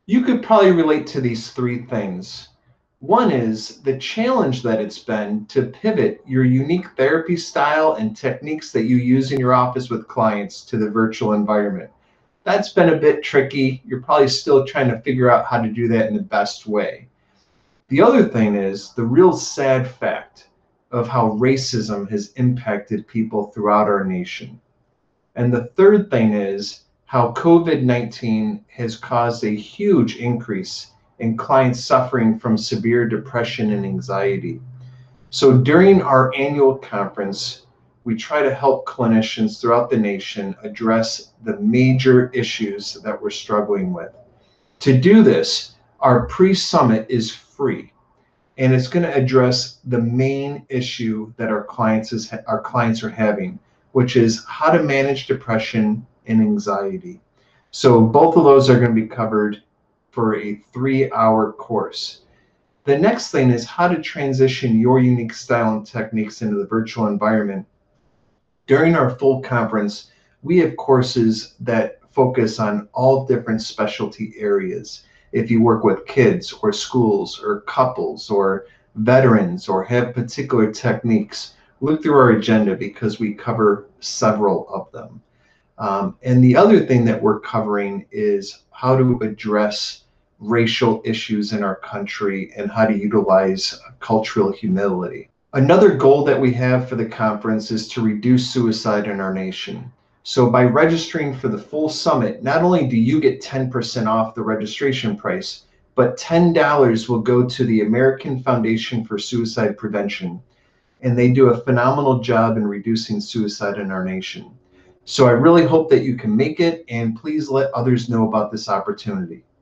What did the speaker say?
You could probably relate to these three things. One is the challenge that it's been to pivot your unique therapy style and techniques that you use in your office with clients to the virtual environment. That's been a bit tricky. You're probably still trying to figure out how to do that in the best way. The other thing is the real sad fact of how racism has impacted people throughout our nation. And the third thing is how COVID-19 has caused a huge increase in clients suffering from severe depression and anxiety. So during our annual conference, we try to help clinicians throughout the nation address the major issues that we're struggling with. To do this, our pre-summit is free, and it's going to address the main issue that our clients are having, which is how to manage depression and anxiety. So both of those are going to be covered for a 3-hour course. The next thing is how to transition your unique style and techniques into the virtual environment. During our full conference, we have courses that focus on all different specialty areas. If you work with kids or schools or couples or veterans or have particular techniques, look through our agenda because we cover several of them. And the other thing that we're covering is how to address racial issues in our country and how to utilize cultural humility. Another goal that we have for the conference is to reduce suicide in our nation. So by registering for the full summit, not only do you get 10% off the registration price, but $10 will go to the American Foundation for Suicide Prevention. And they do a phenomenal job in reducing suicide in our nation. So I really hope that you can make it, and please let others know about this opportunity.